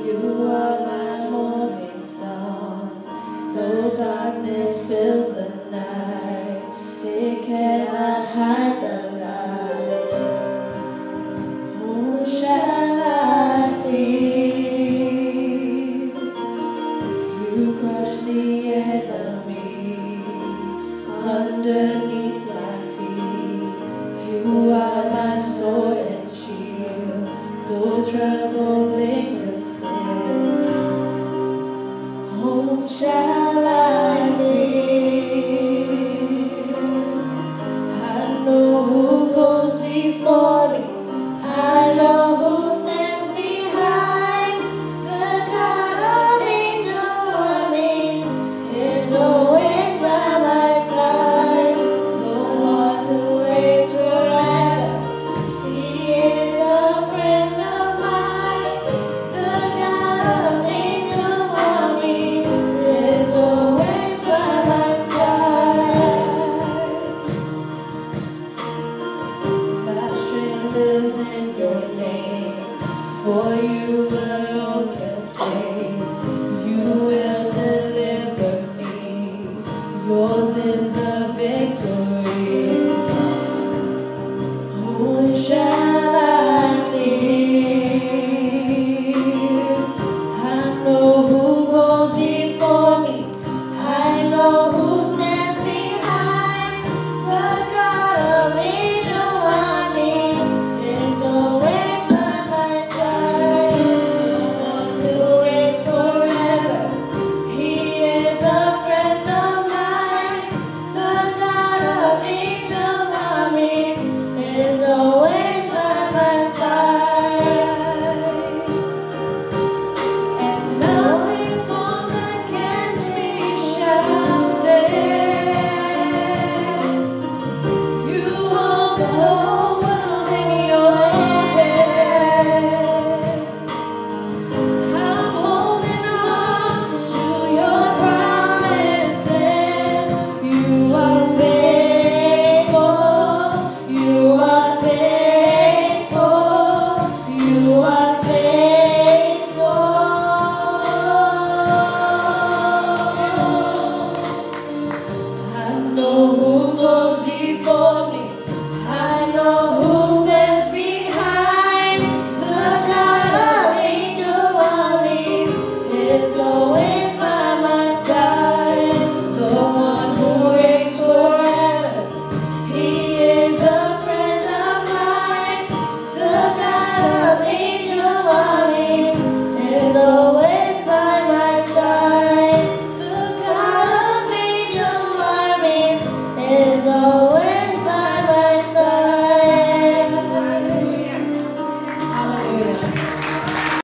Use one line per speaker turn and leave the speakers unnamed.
You are my morning sun. Though darkness fills the night, it cannot hide the light. Whom shall I fear? You crush the enemy underneath my feet. You are my sword and shield, though trouble lingers still. Whom shall I fear? I know who goes before me. I know who stands behind. The God of angel armies is always by my side. The one who reigns forever, he is a friend of mine. The God of angel armies is always by my side. My strength is in your name, for you alone can save. You will deliver me, yours is the victory. Whom shall I fear? I know who goes before me. I know who stands behind. The God of angel armies is always by my side. The one who reigns forever, he is a friend of mine. The God of angel armies is always by my side. And nothing formed against me shall stand. You hold the whole world in your hands. I'm holding on to your promises. You are faithful. You are faithful. You are faithful. I know who goes before me. I know who stands behind. The God of angel armies is always by my side. The one who reigns forever, he is a friend of mine. The God of angel armies is always by my side. The God of angel armies is always